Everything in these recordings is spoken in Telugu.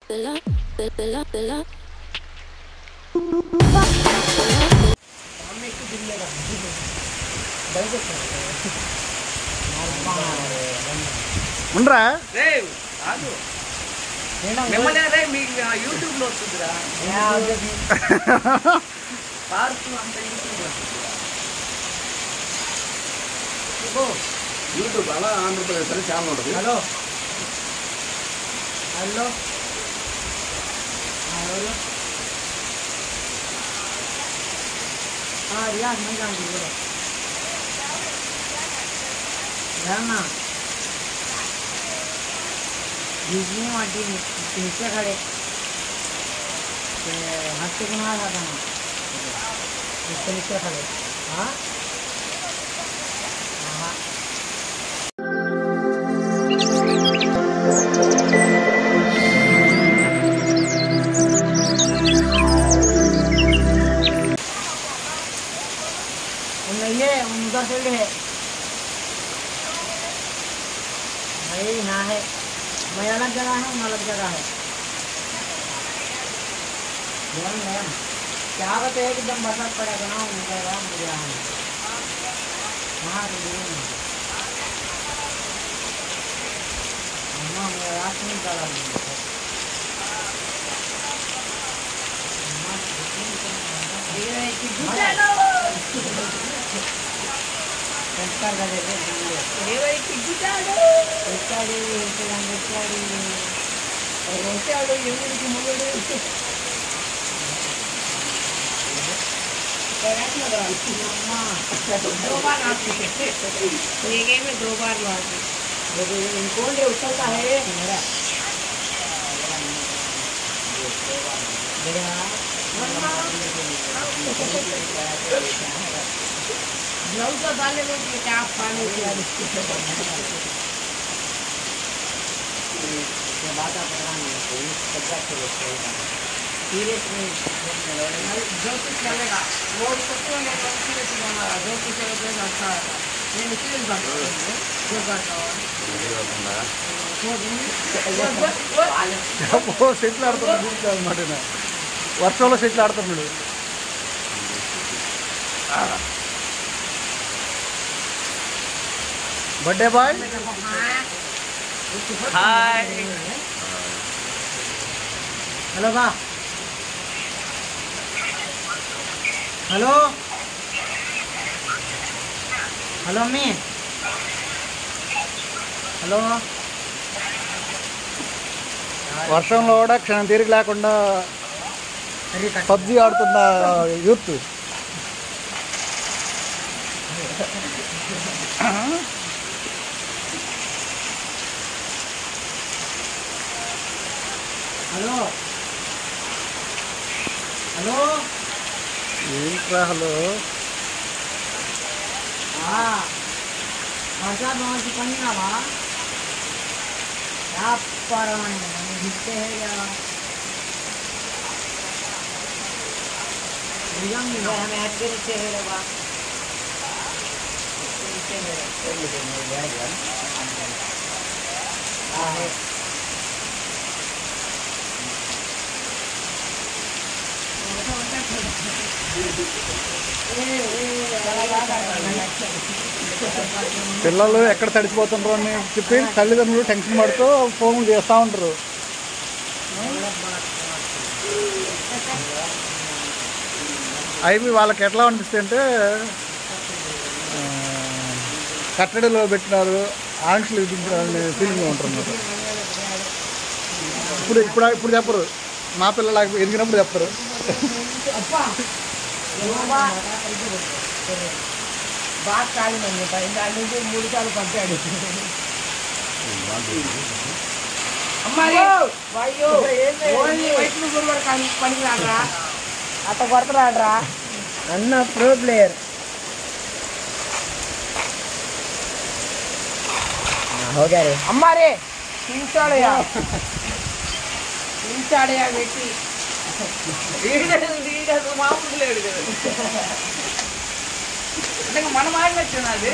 ఉండరా యూట్యూబ్ లో వస్తుందిరా యూట్యూబ్ అలా ఆంధ్రప్రదేశ్ అని ఛానల్ ఉంటుంది. హలో హలో रियाज नहीं जानती बोलो जानना बिजली माटी नीचे खड़े हफ्ते को ना था ना इसके नीचे खड़े हाँ हाँ ये उनका फील्ड है भाई यहाँ है मैं अलग जगह है उन अलग जगह है क्या कहते हैं एकदम बरसात पड़ेगा ना उनका मुझे हाँ मेरा रात नहीं डाला दो बार कौन उछलता है मेरा ग्लव्स तो डाले लोगे क्या पानी बात आप जो कुछ चलेगा वो जो कुछ चलेगा अच्छा है నేను సీరియస్ సెటిల్ ఆడుతున్నాడు అనమాట. వర్షంలో సెటిల్ ఆడుతున్నాడు. బర్త్డే బాయ్ హాయ్ హలో బా హలో హలో అమ్మీ హలో వర్షంలో కూడా క్షణం తీరిక లేకుండా పబ్జి ఆడుతున్న యూత్. హలో హలో ఏంట్రా హలో भाषा से पढ़ी ना बा क्या पढ़ाने दिखते है या हमें हाथ के नीचे है बा పిల్లలు ఎక్కడ తడిచిపోతుండ్రు అని చెప్పి తల్లిదండ్రులు టెన్షన్ పడుతూ ఫోన్లు చేస్తూ ఉంటారు. అవి వాళ్ళకి ఎట్లా అనిపిస్తాయి అంటే కట్టడిలో పెట్టినారు, ఆంక్షలు విధించారని ఫీలింగ్లో ఉంటున్నారు. ఇప్పుడు చెప్పరు, మా పిల్లలు ఎదిగినప్పుడు చెప్తారు. बात काली नहीं होता इनके मूड चालू पंचायत हमारे भाइयों ओनली వైట్ ను గురువార పనికి రాడరా అట కొడతాడరా అన్న ప్రో ప్లేయర్ हो गया रे हमारे इंचाड़या बेटी लीडर मामूలు లేడు కదా అంటే మనం ఆడొచ్చునా అది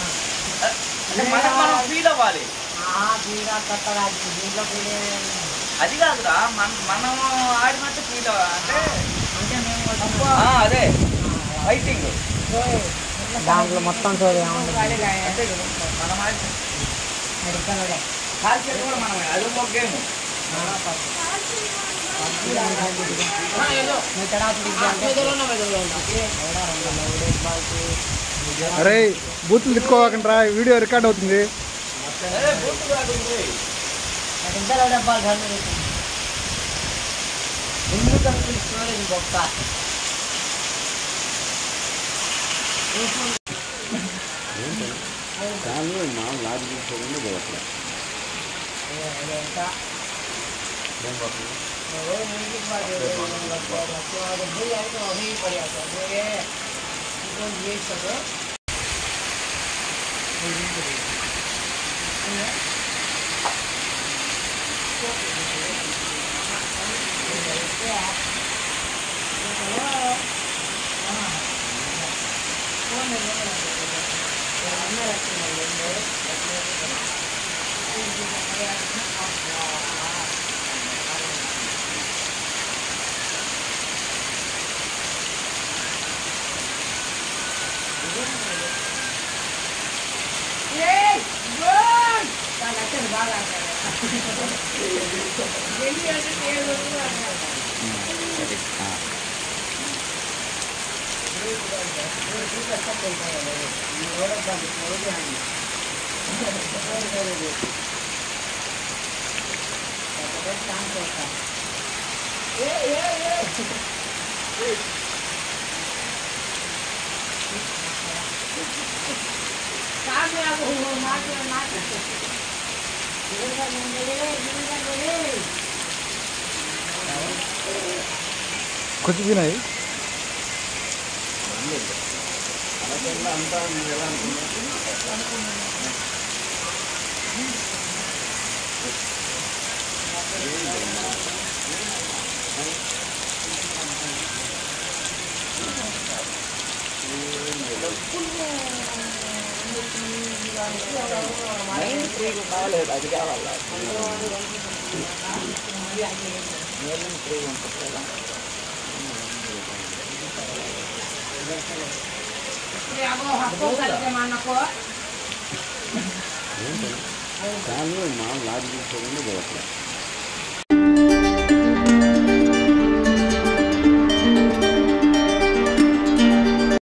అంటే మనం ఫీల్ అవ్వాలి ఆ ఫీల్ కట్టడా దీంట్లో ఫీల్ అది కాదురా మనం ఆడినట్టు ఫీల్ అంటే అదే ఫైటింగ్ దాంట్లో మొత్తం చూడు అంటే మనం కాల్చేది కూడా మనమే అది ఒక గేమ్ అరే బూతులు తిట్టుకోవాకండి రా, వీడియో రికార్డ్ అవుతుంది. कुछ भी नहीं అది కావాలా లారీ